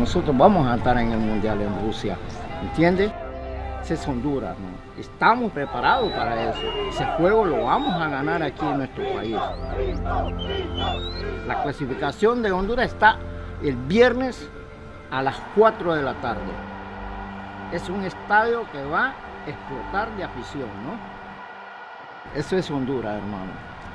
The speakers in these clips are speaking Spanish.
nosotros vamos a estar en el Mundial en Rusia, ¿entiendes? Ese es Honduras, ¿no? Estamos preparados para eso. Ese juego lo vamos a ganar aquí en nuestro país. La clasificación de Honduras está el viernes a las 4 de la tarde. Es un estadio que va a explotar de afición, ¿no? Eso es Honduras, hermano.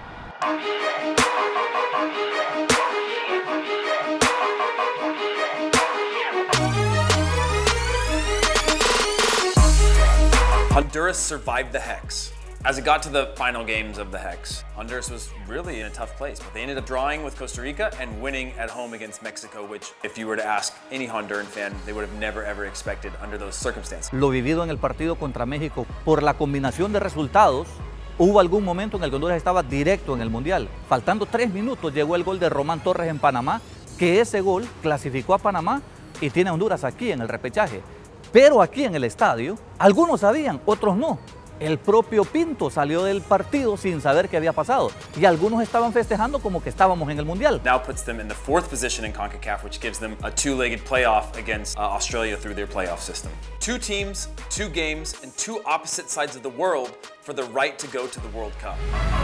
Honduras survived the Hex. As it got to the final games of the Hex, Honduras was really in a tough place, but they ended up drawing with Costa Rica and winning at home against Mexico, which, if you were to ask any Honduran fan, they would have never ever expected under those circumstances. Lo vivido en el partido contra México, por la combinación de resultados, hubo algún momento en el que Honduras estaba directo en el Mundial. Faltando 3 minutos llegó el gol de Román Torres en Panamá, que ese gol clasificó a Panamá y tiene a Honduras aquí en el repechaje. Pero aquí en el estadio, algunos sabían, otros no. El propio Pinto salió del partido sin saber qué había pasado. Y algunos estaban festejando como que estábamos en el Mundial. Now puts them in the 4th position in CONCACAF, which gives them a 2-legged playoff against Australia through their playoff system. 2 teams, 2 games, and 2 opposite sides of the world for the right to go to the World Cup.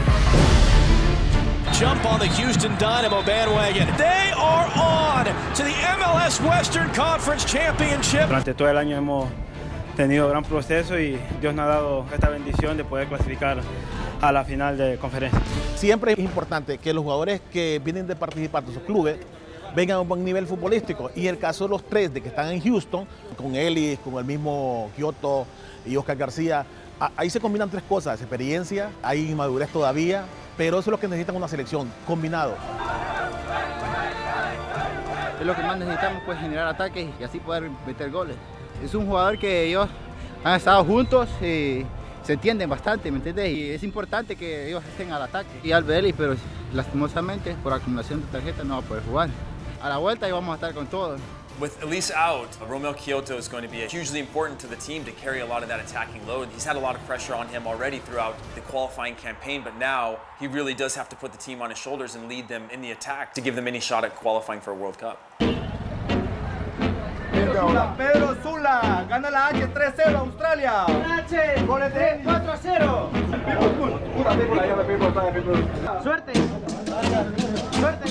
Jump on the Houston Dynamo bandwagon. They are on to the MLS Western Conference Championship. Durante todo el año hemos tenido gran proceso y Dios nos ha dado esta bendición de poder clasificar a la final de conferencia. Siempre es importante que los jugadores que vienen de participar de sus clubes vengan a un buen nivel futbolístico. Y en el caso de los 3 de que están en Houston, con Ellis, con el mismo Kyoto y Oscar García, ahí se combinan 3 cosas: experiencia, hay inmadurez todavía, pero eso es lo que necesitan una selección, combinado. Es lo que más necesitamos, pues, generar ataques y así poder meter goles. Es un jugador que ellos han estado juntos y se entienden bastante, ¿me entiendes? Y es importante que ellos estén al ataque. Y Albeli, pero lastimosamente por acumulación de tarjetas no va a poder jugar. A la vuelta íbamos a estar con todo. With Elise out, Romel Kyoto is going to be hugely important to the team to carry a lot of that attacking load. He's had a lot of pressure on him already throughout the qualifying campaign, but now he really does have to put the team on his shoulders and lead them in the attack to give them any shot at qualifying for a World Cup. Pedro Sula, gana la H 3-0 Australia. H, golete 4-0. Suerte. Suerte,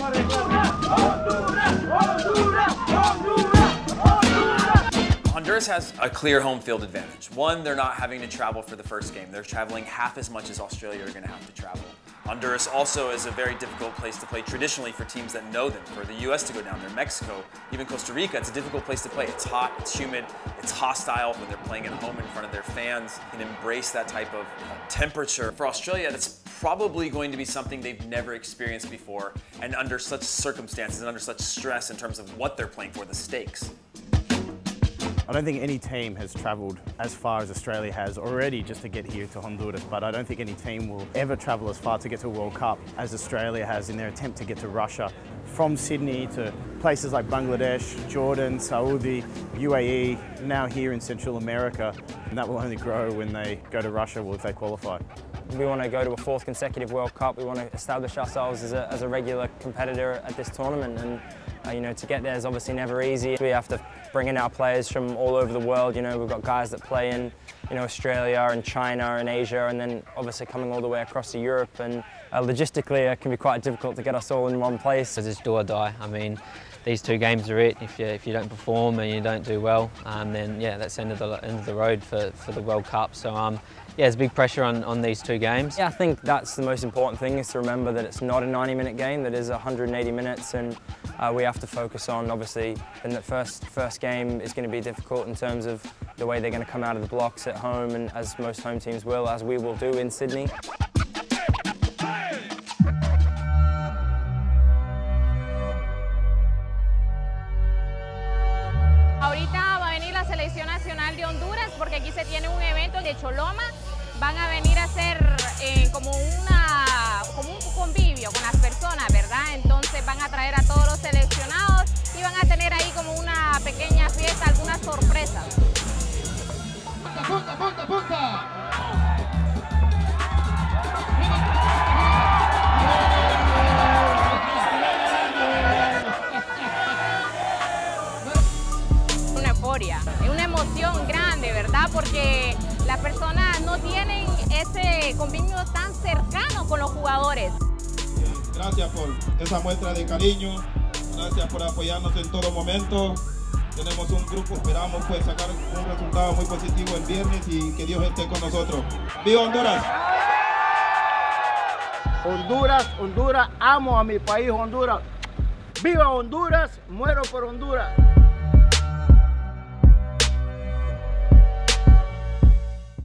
Honduras has a clear home field advantage. One, they're not having to travel for the first game. They're traveling half as much as Australia are going to have to travel. Honduras also is a very difficult place to play traditionally for teams that know them. For the U.S. to go down there, Mexico, even Costa Rica, it's a difficult place to play. It's hot, it's humid, it's hostile when they're playing at home in front of their fans. Can embrace that type of temperature. For Australia, that's probably going to be something they've never experienced before, and under such circumstances and under such stress in terms of what they're playing for, the stakes. I don't think any team has travelled as far as Australia has already just to get here to Honduras, but I don't think any team will ever travel as far to get to a World Cup as Australia has in their attempt to get to Russia. From Sydney to places like Bangladesh, Jordan, Saudi, UAE, now here in Central America, and that will only grow when they go to Russia or if they qualify. We want to go to a 4th consecutive World Cup. We want to establish ourselves as a regular competitor at this tournament, and you know, to get there is obviously never easy. We have to bring in our players from all over the world. You know, we've got guys that play in, you know, Australia and China and Asia, and then obviously coming all the way across to Europe. And logistically, it can be quite difficult to get us all in one place. It's do or die. I mean, these 2 games are it. If you don't perform and you don't do well, then yeah, that's the end of the road for the World Cup. So yeah, there's big pressure on these 2 games. Yeah, I think that's the most important thing, is to remember that it's not a 90-minute game, that is 180 minutes, and we have to focus on, obviously, and the first game is going to be difficult in terms of the way they're going to come out of the blocks at home, and as most home teams will, as we will do in Sydney. Ahorita va a venir la Selección Nacional de Honduras porque aquí se tiene un evento de Choloma. Van a venir a hacer como un convivio con las personas, ¿verdad? Entonces van a traer a todos los seleccionados y van a tener ahí como una pequeña fiesta, algunas sorpresas. ¡Punta, punta, punta! ese convivio tan cercano con los jugadores. Gracias por esa muestra de cariño, gracias por apoyarnos en todo momento. Tenemos un grupo, esperamos pues sacar un resultado muy positivo el viernes y que Dios esté con nosotros. ¡Viva Honduras! Honduras, Honduras, amo a mi país Honduras. ¡Viva Honduras! Muero por Honduras.